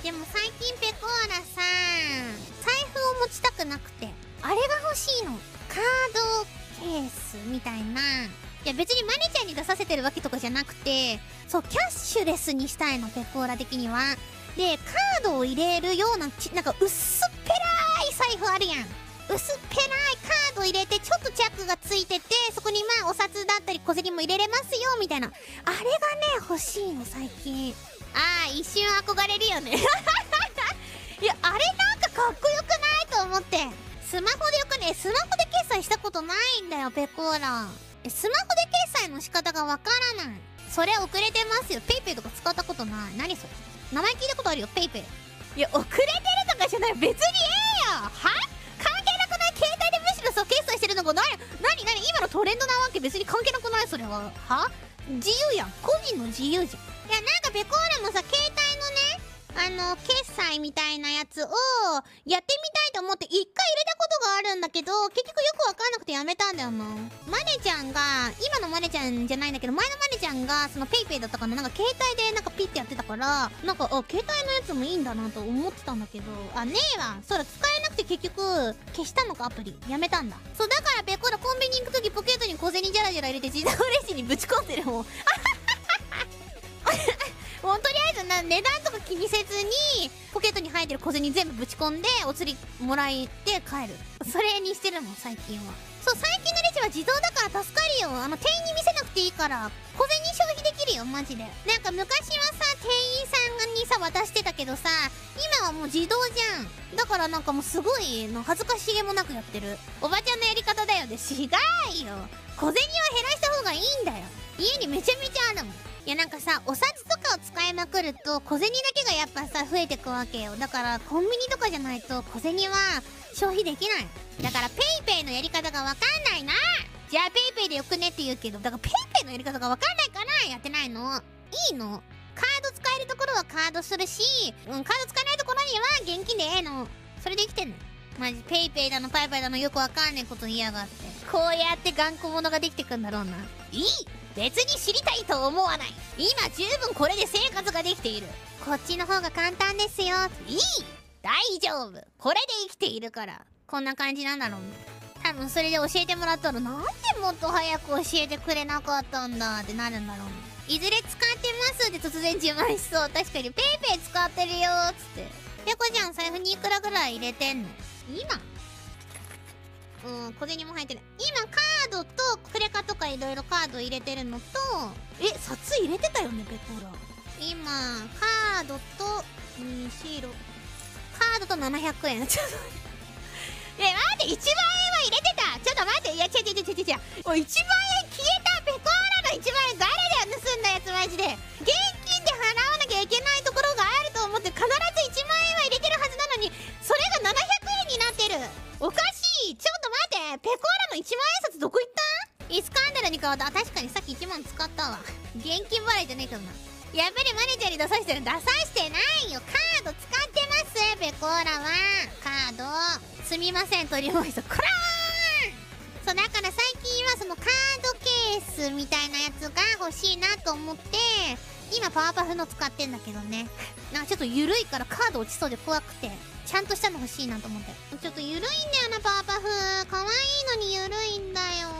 でも最近ペコーラさ、財布を持ちたくなくて、あれが欲しいの。カードケースみたいな。いや別にマネちゃんに出させてるわけとかじゃなくて、そう、キャッシュレスにしたいの、ペコーラ的には。で、カードを入れるような、なんか薄っぺらい財布あるやん。薄っぺらいカード入れてちょっとチャックがついてて、そこにまあお札だったり小銭も入れれますよみたいな、あれがね欲しいの最近。ああ、一瞬憧れるよねいや、あれなんかかっこよくないと思って。スマホでよくね、スマホで決済したことないんだよ、ペコーラ。スマホで決済の仕方がわからない。それ遅れてますよ。ペイペイとか使ったことない。何それ、名前聞いたことあるよ、ペイペイ。いや、遅れてるとかじゃない、別にええよ。は、関係なくない？携帯でむしろそう決済してるのが何今のトレンドなわけ？別に関係なくない？それは。は？自由やん。個人の自由じゃん。いや、なんかペコーラもさ、携帯のね、決済みたいなやつをやってみたいと思って一回入れたことがあるんだけど、結局よくわかんなくてやめたんだよな。マネちゃんが、今のマネちゃんじゃないんだけど、前のマネちゃんが、そのペイペイだったかな、なんか携帯でなんかピッてやってたから、なんか、携帯のやつもいいんだなと思ってたんだけど、あ、ねえわ。そら使えなくて結局、消したのかアプリ。やめたんだ。そう、だからペコーラコンビニ行くときポケットに小銭ジャラジャラ入れて自動レジにぶち込んでるもん。もうとりあえず値段とか気にせずにポケットに入ってる小銭全部ぶち込んでお釣りもらえて帰る。それにしてるもん最近は。そう、最近のレジは自動だから助かるよ。店員に見せなくていいから小銭消費できるよ、マジで。なんか昔はさ、店員さんにさ渡してたけどさ、今はもう自動じゃん。だからなんかもうすごい恥ずかしげもなくやってる。おばちゃんのやり方だよね。違うよ、小銭は減らした方がいいんだよ。家にめちゃめちゃあるもん。いや、なんかさ、お札とかを使いまくると小銭だけがやっぱさ増えてくわけよ。だからコンビニとかじゃないと小銭は消費できない。だからペイペイのやり方がわかんないな。じゃあペイペイでよくねって言うけど、だからペイペイのやり方がわかんないからやってないの。いいの？カード使えるところはカードするし、カード使えないところには現金でええの。それで生きてんの。マジペイペイだのパイパイだのよくわかんないこと言いやがって。こうやって頑固者ができてくんだろうな。いい、別に知りたいと思わない。今十分これで生活ができている。こっちの方が簡単ですよ。いい、大丈夫、これで生きているから。こんな感じなんだろうね。多分それで教えてもらったら、なんでもっと早く教えてくれなかったんだってなるんだろうね。いずれ使ってますって突然自慢しそう。確かにペイペイ使ってるよーっつって。ペコちゃん財布にいくらぐらい入れてんの今？小銭も入ってる。今カードとクレカとかいろいろカード入れてるのと、札入れてたよね、ペコーラ。今カードとカードと700円。ちょっと待って、待って、1万円は入れてた。ちょっと待って、いや、違う、おい、1万円消えた。ペコーラの1万円誰だよ、盗んだやつ。マジで現金で払わなきゃいけないところがあると思って必ず1万円は入れてるはずなのに、それが700円になってる。おかしい。ちょっと待って、ペコーラの1万円札どこ行った？イスカンダルに変わった。あ、確かにさっき1万使ったわ。現金払いじゃねえけどな。やっぱりマネちゃんに出させてる。出さしてないよ。カード使ってます、ペコーラは。カードすみません、取り戻した。こらーん。そう、だから最近はそのカードケースみたいなやつが欲しいなと思って今パワーパフの使ってんだけどね。なんかちょっと緩いからカード落ちそうで怖くて、ちゃんとしたの欲しいなと思って。ちょっと緩いんだよな、パワーパフ。可愛いのに緩いんだよ。